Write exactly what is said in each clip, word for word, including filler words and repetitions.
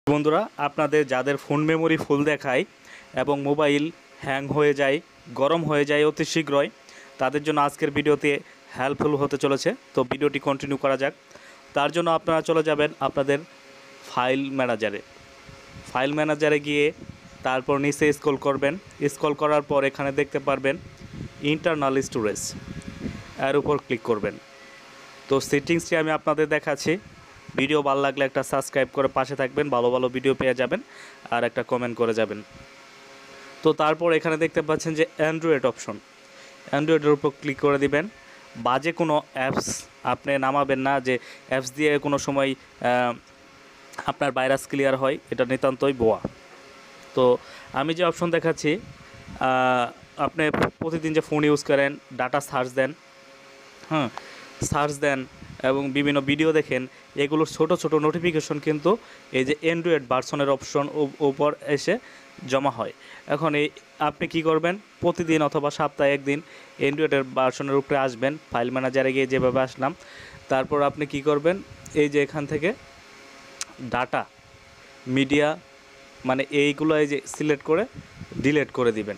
বন্ধুরা, আপনাদের যাদের ফোন মেমোরি ফুল দেখায় এবং মোবাইল হ্যাং হয়ে যায়, গরম হয়ে যায় অতি শীঘ্রই, তাদের জন্য আজকের ভিডিওতে হেল্পফুল হতে চলেছে। তো ভিডিওটি কন্টিনিউ করা যাক। তার জন্য আপনারা চলে যাবেন আপনাদের ফাইল ম্যানেজারে। ফাইল ম্যানেজারে গিয়ে তারপর নিচে স্ক্রল করবেন। স্ক্রল করার পর এখানে দেখতে পারবেন ইন্টারনাল স্টোরেজ, এর উপর ক্লিক করবেন। তো সেটিংসটি আমি আপনাদের দেখাচ্ছি। ভিডিও ভালো লাগলে একটা সাবস্ক্রাইব করে পাশে থাকবেন, ভালো ভালো ভিডিও পেয়ে যাবেন, আর একটা কমেন্ট করে যাবেন। তো তারপর এখানে দেখতে পাচ্ছেন যে অ্যান্ড্রয়েড অপশন, অ্যান্ড্রয়েডের উপর ক্লিক করে দিবেন। বাজে কোনো অ্যাপস আপনি নামাবেন না, যে অ্যাপস দিয়ে কোনো সময় আপনার ভাইরাস ক্লিয়ার হয়, এটা নিতান্তই বোয়া। তো আমি যে অপশন দেখাচ্ছি, আপনি প্রতিদিন যে ফোন ইউজ করেন, ডাটা সার্চ দেন, হ্যাঁ সার্চ দেন এবং বিভিন্ন ভিডিও দেখেন, এগুলোর ছোট ছোট নোটিফিকেশন কিন্তু এই যে অ্যান্ড্রয়েড ভার্সনের অপশন উপর এসে জমা হয়। এখন এই আপনি কি করবেন, প্রতিদিন অথবা সপ্তাহে একদিন অ্যান্ড্রয়েডের ভার্সনের উপরে আসবেন, ফাইল ম্যানেজারে গিয়ে যেভাবে আসলাম, তারপর আপনি কি করবেন, এই যে এখান থেকে ডাটা মিডিয়া মানে এইগুলো এই যে সিলেক্ট করে ডিলিট করে দিবেন,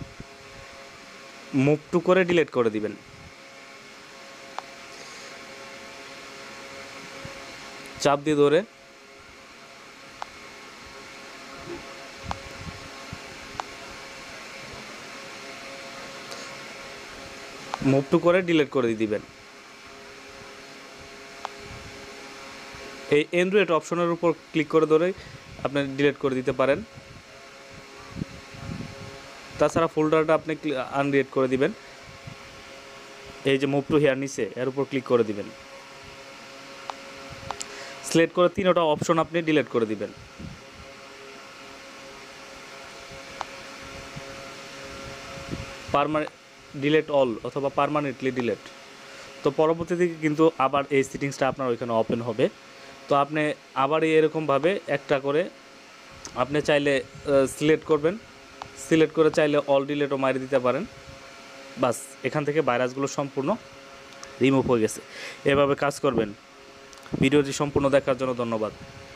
মুভ টু করে ডিলিট করে দিবেন। চাপ দিয়ে ধরে মুভ টু করে ডিলিট করে দিবেন। এই অ্যান্ড্রয়েড অপশনের উপর ক্লিক করে ধরে আপনি ডিলিট করে দিতে পারেন। তাছাড়া ফোল্ডারটা আপনি আনডিলিট করে দিবেন। এই যে মুভ টু হিয়ার নিচে এর উপর ক্লিক করে দিবেন, সিলেক্ট করে তিনটা অপশন আপনি ডিলিট করে দিবেন। পারমানেন্ট ডিলিট অল অথবা পারমানেন্টলি ডিলিট। তো পরবর্তীতে কিন্তু আবার এই সেটিংসটা আপনার ওইখানে ওপেন হবে। তো আপনি আবার এরকমভাবে একটা করে আপনি চাইলে সিলেক্ট করবেন, সিলেক্ট করে চাইলে অল ডিলিটও মারি দিতে পারেন। বাস, এখান থেকে ভাইরাসগুলো সম্পূর্ণ রিমুভ হয়ে গেছে। এভাবে কাজ করবেন। ভিডিওটি সম্পূর্ণ দেখার জন্য ধন্যবাদ।